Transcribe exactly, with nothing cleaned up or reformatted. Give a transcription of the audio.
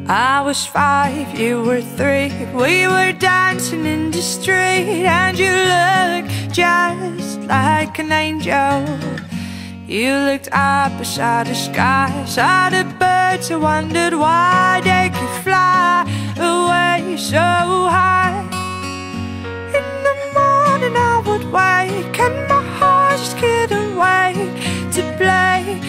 I was five, you were three. We were dancing in the street, and you looked just like an angel. You looked up beside the sky, saw the birds, I wondered why they could fly away so high. In the morning I would wake, and my heart just couldn't wait to play